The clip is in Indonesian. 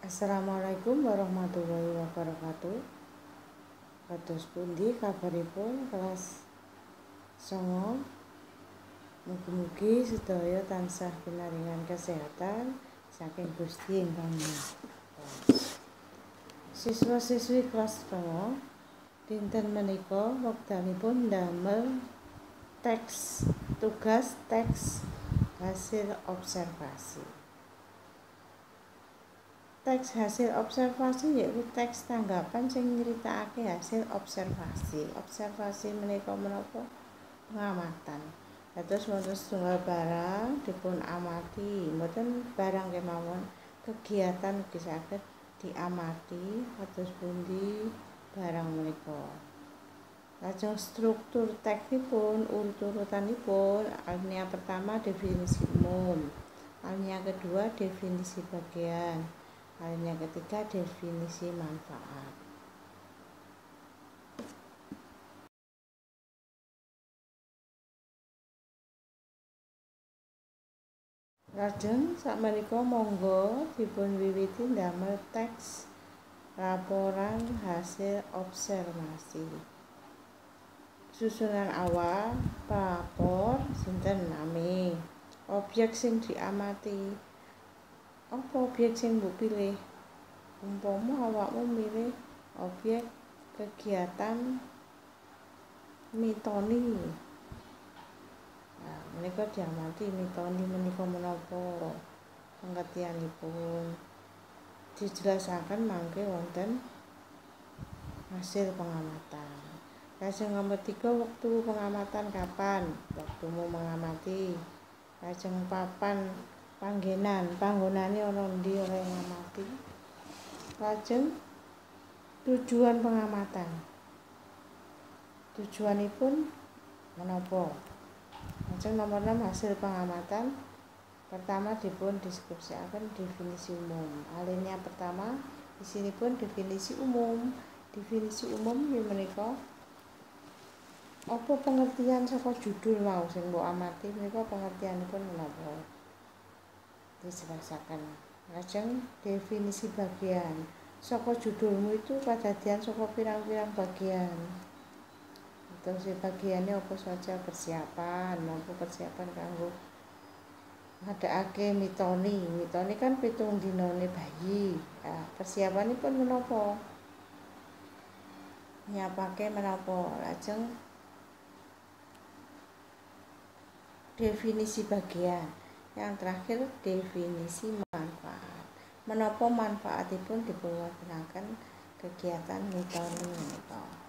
Assalamualaikum warahmatullahi wabarakatuh. Kados pundi kabaripun kelas 9? Mugi-mugi sedaya tansah pinaringan kesehatan saking Gusti ingkang Maha. Siswa-siswi kelas 9 dinten menika wekdalipun ndamel tugas teks hasil observasi. Teks hasil observasi yaitu teks tanggapan sing nyritakake hasil observasi. Observasi menika menapa? Pengamatan. Dados wonten setunggal barang dipun amati, mboten barang kemawon, kegiatan ugi saged diamati kados pundi barang menika. Lajeng struktur teksipun, urut-urutanipun, alinea pertama definisi umum, alinea kedua definisi bagian, alinea ketiga definisi manfaat. Lajeng sakmenika monggo dipun wiwiti ndamel teks laporan hasil observasi. Susunan awal pelapor sinten nami, objek sing diamati. Apa objek sing mbok pilih? Umpama awakmu milih objek kegiatan mitoni. Nah, menika diamati mitoni menika menapa pengertianipun. Dijelasaken mangke wonten hasil pengamatan. Lajeng nomor 3 wektu pengamatan kapan? Wektumu mengamati. Lajeng papan panggonane ana endi oleh ngamati. Lajeng tujuan pengamatan. Tujuanipun menapa? Lajeng nomor 6 hasil pengamatan. Pertama dipun deskripsiaken definisi umum. Alinea pertama isinipun definisi umum. Definisi umum inggih menika apa pengertian saka judul mau sing mbok amati menika pengertianipun menapa? Dijelasaken. Lajeng definisi bagian. Saka judulmu itu kadadian saka pirang-pirang bagian. Terus bagiannya apa saja? Persiapan, mampu persiapan kanggo ngadakake mitoni. Mitoni kan 7 dinane bayi. Nah, persiapanipun menapa? Nyiapake menapa? Lajeng definisi bagian. Yang terakhir definisi manfaat. Menapa manfaatipun dipunwontenaken kegiatan mitoni menika?